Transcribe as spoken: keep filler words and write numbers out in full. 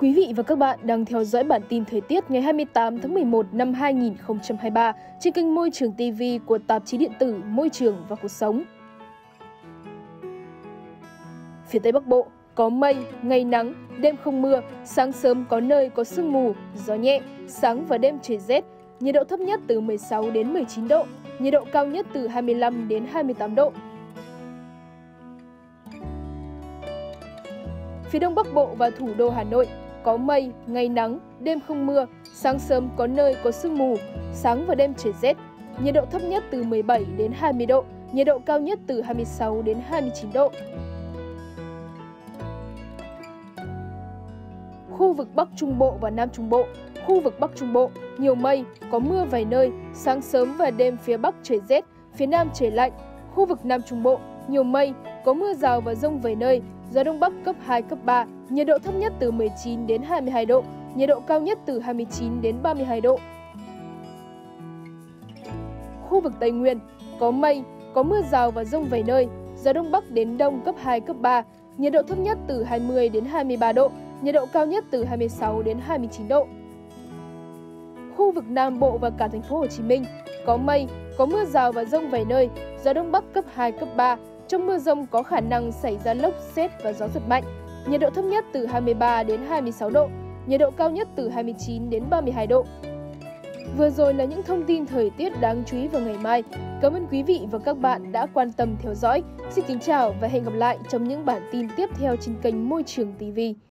Quý vị và các bạn đang theo dõi bản tin thời tiết ngày hai mươi tám tháng mười một năm hai nghìn không trăm hai mươi ba trên kênh Môi trường ti vi của tạp chí điện tử Môi trường và Cuộc sống. Phía Tây Bắc Bộ có mây, ngày nắng, đêm không mưa, sáng sớm có nơi có sương mù, gió nhẹ, sáng và đêm trời rét, nhiệt độ thấp nhất từ mười sáu đến mười chín độ, nhiệt độ cao nhất từ hai mươi lăm đến hai mươi tám độ. Phía Đông Bắc Bộ và thủ đô Hà Nội có mây, ngày nắng, đêm không mưa, sáng sớm có nơi có sương mù, sáng và đêm trời rét, nhiệt độ thấp nhất từ mười bảy đến hai mươi độ, nhiệt độ cao nhất từ hai mươi sáu đến hai mươi chín độ. Khu vực Bắc Trung Bộ và Nam Trung Bộ, khu vực Bắc Trung Bộ nhiều mây, có mưa vài nơi, sáng sớm và đêm phía Bắc trời rét, phía Nam trời lạnh. Khu vực Nam Trung Bộ nhiều mây, có mưa rào và dông vài nơi, gió Đông Bắc cấp hai, cấp ba, nhiệt độ thấp nhất từ mười chín đến hai mươi hai độ, nhiệt độ cao nhất từ hai mươi chín đến ba mươi hai độ. Khu vực Tây Nguyên có mây, có mưa rào và dông vài nơi, gió Đông Bắc đến Đông cấp hai, cấp ba, nhiệt độ thấp nhất từ hai mươi đến hai mươi ba độ, nhiệt độ cao nhất từ hai mươi sáu đến hai mươi chín độ. Khu vực Nam Bộ và cả thành phố Hồ Chí Minh có mây, có mưa rào và dông vài nơi, gió Đông Bắc cấp hai, cấp ba. Trong mưa dông có khả năng xảy ra lốc, sét và gió giật mạnh. Nhiệt độ thấp nhất từ hai mươi ba đến hai mươi sáu độ, nhiệt độ cao nhất từ hai mươi chín đến ba mươi hai độ. Vừa rồi là những thông tin thời tiết đáng chú ý vào ngày mai. Cảm ơn quý vị và các bạn đã quan tâm theo dõi. Xin kính chào và hẹn gặp lại trong những bản tin tiếp theo trên kênh Môi trường ti vi.